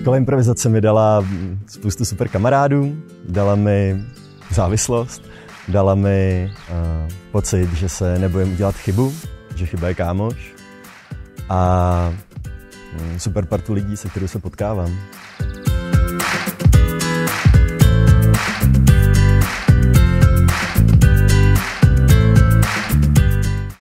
Škola improvizace mi dala spoustu super kamarádů, dala mi závislost, dala mi pocit, že se nebojím udělat chybu, že chyba je kámoš a super partu lidí, se kterou se potkávám.